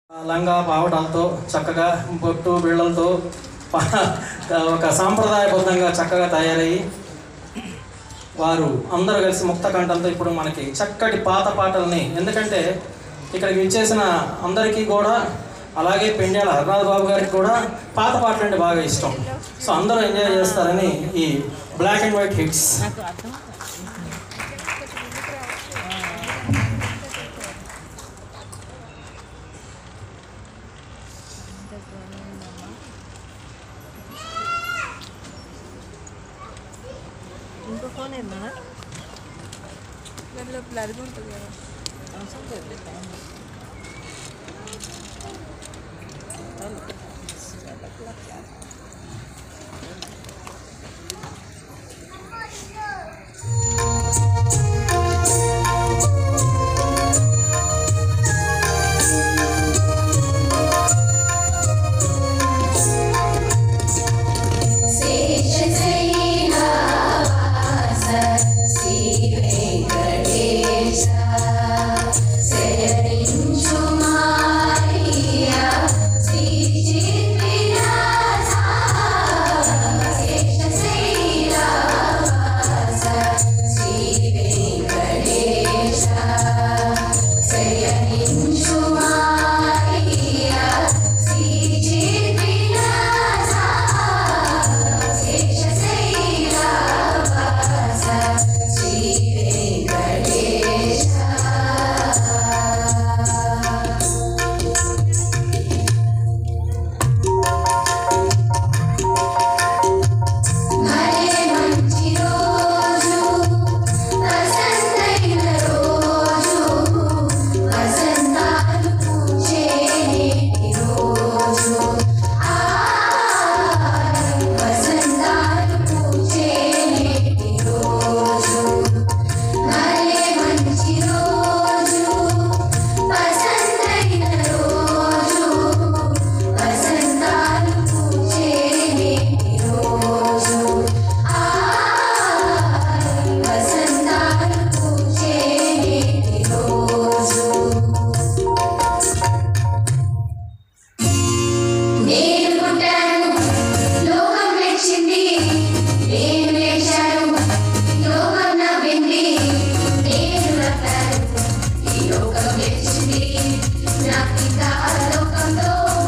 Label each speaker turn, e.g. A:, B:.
A: లంగా పావడాలతో చక్కగా బొట్టు బిళ్ళలతో ఒక సాంప్రదాయబద్ధంగా చక్కగా తయారయ్యి వారు అందరూ కలిసి ముక్త కంఠంతో ఇప్పుడు మనకి చక్కటి పాత పాటల్ని, ఎందుకంటే ఇక్కడికి విచ్చేసిన అందరికీ కూడా అలాగే పెండ్యాల హరినాథ్ బాబు గారికి కూడా పాత పాటలు అంటే బాగా ఇష్టం. సో అందరూ ఎంజాయ్ చేస్తారని ఈ బ్లాక్ అండ్ వైట్ హిట్స్.
B: ఇంకో ఫోన్ ఏమన్నా దాంట్లో బ్లర్గా ఉంటుంది కదా, అవసరం లేదు.
C: లోకంలో